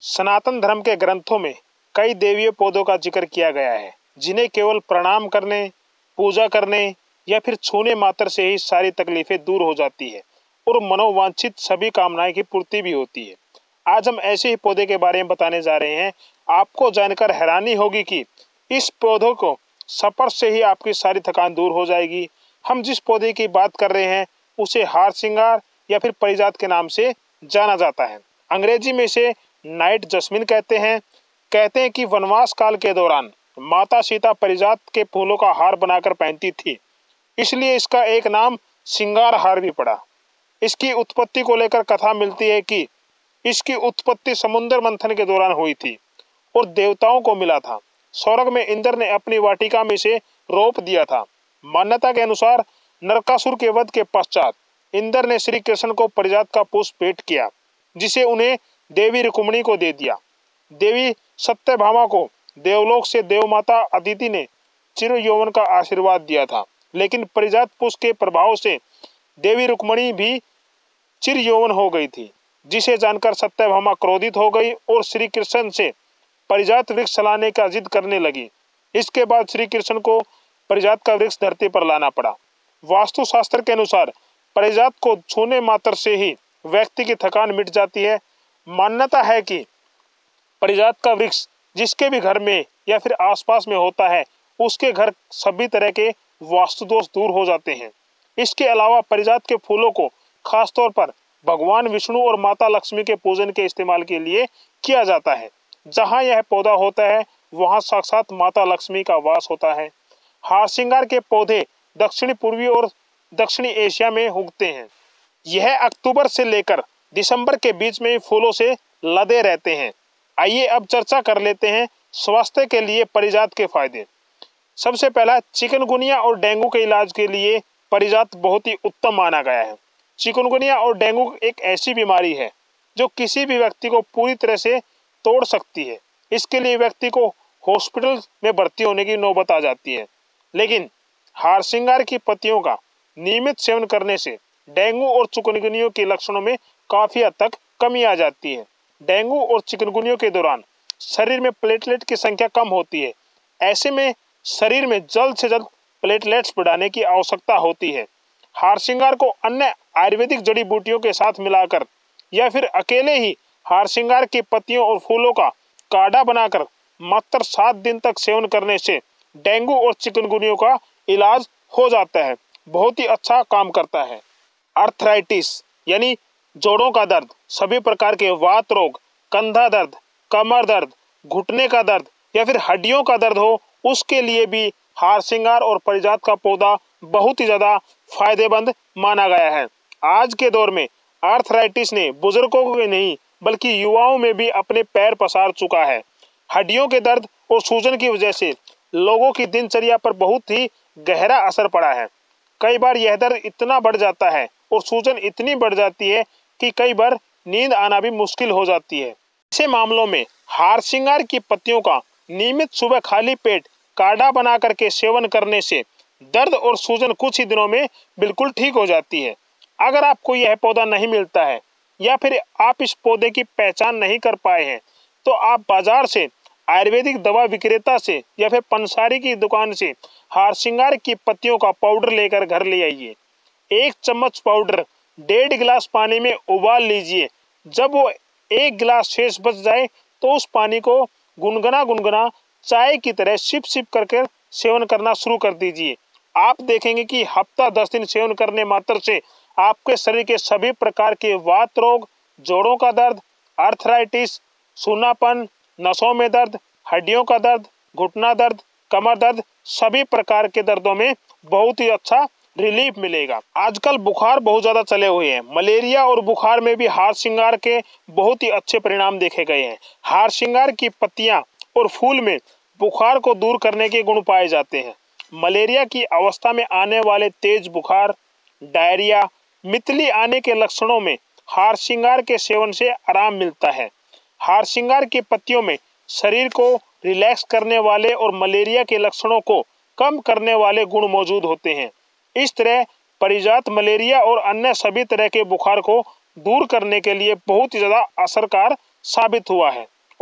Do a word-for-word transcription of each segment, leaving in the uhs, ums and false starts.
सनातन धर्म के ग्रंथों में कई देवीय पौधों का जिक्र किया गया है, जिन्हें केवल प्रणाम करने, पूजा करने या फिर छूने मात्र से ही सारी तकलीफें दूर हो जाती है और मनोवांछित सभी कामनाएं की पूर्ति भी होती है। आज हम ऐसे ही पौधे के बारे में बताने जा रहे हैं। आपको जानकर हैरानी होगी कि इस पौधों को स्पर्श से ही आपकी सारी थकान दूर हो जाएगी। हम जिस पौधे की बात कर रहे हैं उसे हार श्रृंगार या फिर पारिजात के नाम से जाना जाता है। अंग्रेजी में इसे नाइट जस्मिन कहते हैं। कहते हैं कि वनवास काल के दौरान माता सीता पारिजात के फूलों का हार बनाकर पहनती थी, इसलिए इसका एक नाम श्रृंगार हार भी पड़ा। इसकी उत्पत्ति को लेकर कथा मिलती है कि इसकी उत्पत्ति समुद्र मंथन के दौरान हुई थी और देवताओं को मिला था। स्वर्ग में इंद्र ने अपनी वाटिका में से रोप दिया था। मान्यता के अनुसार नरकासुर के वध के पश्चात इंद्र ने श्री कृष्ण को पारिजात का पुष्प भेंट किया, जिसे उन्हें देवी रुक्मिणी को दे दिया। देवी सत्यभामा को देवलोक से देवमाता अदिति ने चिर यौवन का आशीर्वाद दिया था, लेकिन पारिजात पुष्प के प्रभाव से देवी रुक्मिणी भी चिर यौवन हो गई थी, जिसे जानकर सत्यभामा क्रोधित हो गई और श्री कृष्ण से पारिजात वृक्ष लाने का जिद करने लगी। इसके बाद श्री कृष्ण को पारिजात का वृक्ष धरती पर लाना पड़ा। वास्तुशास्त्र के अनुसार पारिजात को छूने मात्र से ही व्यक्ति की थकान मिट जाती है। मान्यता है कि पारिजात का वृक्ष जिसके भी घर में या फिर आसपास में होता है, उसके घर सभी तरह के वास्तु दोष दूर हो जाते हैं। इसके अलावा पारिजात के फूलों को खासतौर पर भगवान विष्णु और माता लक्ष्मी के पूजन के इस्तेमाल के लिए किया जाता है। जहाँ यह पौधा होता है वहाँ साक्षात माता लक्ष्मी का वास होता है। हार श्रृंगार के पौधे दक्षिणी पूर्वी और दक्षिणी एशिया में उगते हैं। यह अक्टूबर से लेकर दिसंबर के बीच में फूलों से लदे रहते हैं। आइए अब चर्चा कर लेते हैं स्वास्थ्य के लिए पारिजात के फायदे। सबसे पहला, चिकनगुनिया और डेंगू के इलाज के लिए पारिजात बहुत ही उत्तम माना गया है। चिकनगुनिया और डेंगू एक ऐसी बीमारी है जो किसी भी व्यक्ति को पूरी तरह से तोड़ सकती है। इसके लिए व्यक्ति को हॉस्पिटल में भर्ती होने की नौबत आ जाती है, लेकिन हार श्रृंगार की पत्तियों का नियमित सेवन करने से डेंगू और चिकनगुनिया के लक्षणों में काफी हद तक कमी आ जाती है। डेंगू और चिकनगुनिया के दौरान शरीर में प्लेटलेट की संख्या कम होती है। ऐसे में शरीर में जल्द से जल्द प्लेटलेट्स बढ़ाने की आवश्यकता होती है। हार श्रृंगार को अन्य आयुर्वेदिक जड़ी बूटियों के साथ मिलाकर या फिर अकेले ही हार श्रृंगार की पत्तियों और फूलों का काढ़ा बनाकर मात्र सात दिन तक सेवन करने से डेंगू और चिकनगुनिया का इलाज हो जाता है। बहुत ही अच्छा काम करता है। आर्थराइटिस यानी जोड़ों का दर्द, सभी प्रकार के वात रोग, कंधा दर्द, कमर दर्द, घुटने का दर्द या फिर हड्डियों का दर्द हो, उसके लिए भी हार श्रृंगार और पारिजात का पौधा बहुत ही ज्यादा फायदेमंद माना गया है। आज के दौर में आर्थराइटिस ने बुजुर्गों को नहीं बल्कि युवाओं में भी अपने पैर पसार चुका है। हड्डियों के दर्द और सूजन की वजह से लोगों की दिनचर्या पर बहुत ही गहरा असर पड़ा है। कई बार यह दर्द इतना बढ़ जाता है और सूजन इतनी बढ़ जाती है कि कई बार नींद आना भी मुश्किल हो जाती है। ऐसे मामलों में हार श्रृंगार की पत्तियों का नियमित सुबह खाली पेट काढ़ा बना करके सेवन करने से दर्द और सूजन कुछ ही दिनों में बिल्कुल ठीक हो जाती है। अगर आपको यह पौधा नहीं मिलता है या फिर आप इस पौधे की पहचान नहीं कर पाए हैं, तो आप बाजार से आयुर्वेदिक दवा विक्रेता से या फिर पंसारी की दुकान से हार श्रृंगार की पत्तियों का पाउडर लेकर घर ले आइए। एक चम्मच पाउडर डेढ़ गिलास पानी में उबाल लीजिए। जब वो एक गिलास शेष बच जाए तो उस पानी को गुनगुना गुनगुना चाय की तरह सिप सिप करके सेवन करना शुरू कर दीजिए। आप देखेंगे कि हफ्ता दस दिन सेवन करने मात्र से आपके शरीर के सभी प्रकार के वात रोग, जोड़ों का दर्द, आर्थराइटिस, सूनापन, नसों में दर्द, हड्डियों का दर्द, घुटना दर्द, कमर दर्द, सभी प्रकार के दर्दों में बहुत ही अच्छा रिलीफ मिलेगा। आजकल बुखार बहुत ज्यादा चले हुए हैं। मलेरिया और बुखार में भी हार श्रृंगार के बहुत ही अच्छे परिणाम देखे गए हैं। हार श्रृंगार की पत्तियां और फूल में बुखार को दूर करने के गुण पाए जाते हैं। मलेरिया की अवस्था में आने वाले तेज बुखार, डायरिया, मितली आने के लक्षणों में हार श्रृंगार के सेवन से आराम मिलता है। हार श्रृंगार की पत्तियों में शरीर को रिलैक्स करने वाले और मलेरिया के लक्षणों को कम करने वाले गुण मौजूद होते हैं। इस तरह पारिजात मलेरिया और अन्य सभी तरह के बुखार को दूर करने के लिए बहुत ही ज्यादा असरकार साबित हुआ है।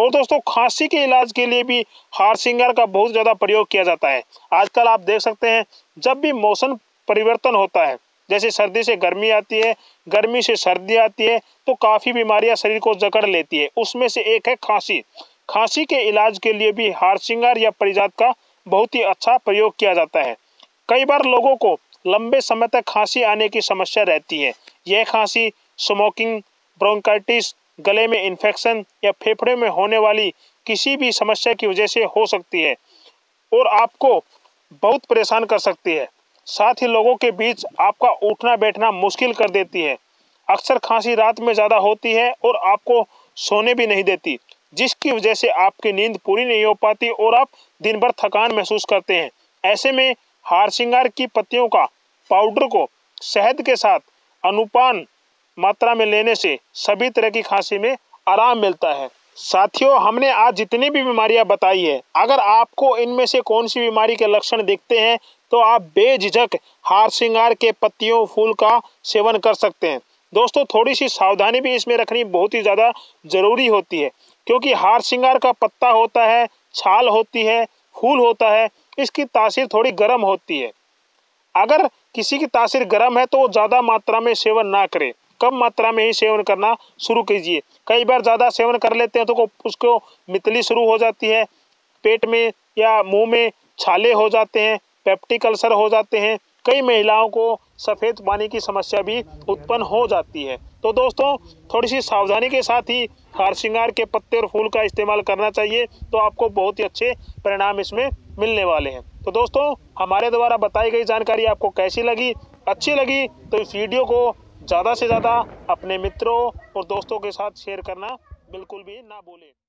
और दोस्तों खांसी के इलाज के लिए भी हार श्रृंगार का बहुत ज़्यादा प्रयोग किया जाता है। आजकल आप देख सकते हैं जब भी मौसम परिवर्तन होता है, जैसे सर्दी से गर्मी आती है, गर्मी से सर्दी आती है, तो काफ़ी बीमारियां शरीर को जकड़ लेती है। उसमें से एक है खांसी। खांसी के इलाज के लिए भी हार श्रृंगार या पारिजात का बहुत ही अच्छा प्रयोग किया जाता है। कई बार लोगों को लंबे समय तक खांसी आने की समस्या रहती है। यह खांसी स्मोकिंग, ब्रोंकाइटिस, गले में इन्फेक्शन या फेफड़े में होने वाली किसी भी समस्या की वजह से हो सकती है और आपको बहुत परेशान कर सकती है। साथ ही लोगों के बीच आपका उठना बैठना मुश्किल कर देती है। अक्सर खांसी रात में ज़्यादा होती है और आपको सोने भी नहीं देती, जिसकी वजह से आपकी नींद पूरी नहीं हो पाती और आप दिन भर थकान महसूस करते हैं। ऐसे में हार श्रृंगार की पत्तियों का पाउडर को शहद के साथ अनुपान मात्रा में लेने से सभी तरह की खांसी में आराम मिलता है। साथियों, हमने आज जितनी भी बीमारियां बताई है, अगर आपको इनमें से कौन सी बीमारी के लक्षण दिखते हैं तो आप बेझिझक हार श्रृंगार के पत्तियों फूल का सेवन कर सकते हैं। दोस्तों, थोड़ी सी सावधानी भी इसमें रखनी बहुत ही ज़्यादा ज़रूरी होती है, क्योंकि हार श्रृंगार का पत्ता होता है, छाल होती है, फूल होता है, इसकी तासीर थोड़ी गर्म होती है। अगर किसी की तासीर गर्म है तो वो ज़्यादा मात्रा में सेवन ना करे, कम मात्रा में ही सेवन करना शुरू कीजिए। कई बार ज़्यादा सेवन कर लेते हैं तो उसको मितली शुरू हो जाती है, पेट में या मुंह में छाले हो जाते हैं, पेप्टिक अल्सर हो जाते हैं। कई महिलाओं को सफ़ेद पानी की समस्या भी उत्पन्न हो जाती है। तो दोस्तों, थोड़ी सी सावधानी के साथ ही हार श्रृंगार के पत्ते और फूल का इस्तेमाल करना चाहिए, तो आपको बहुत ही अच्छे परिणाम इसमें मिलने वाले हैं। तो दोस्तों, हमारे द्वारा बताई गई जानकारी आपको कैसी लगी? अच्छी लगी तो इस वीडियो को ज़्यादा से ज़्यादा अपने मित्रों और दोस्तों के साथ शेयर करना बिल्कुल भी ना भूलें।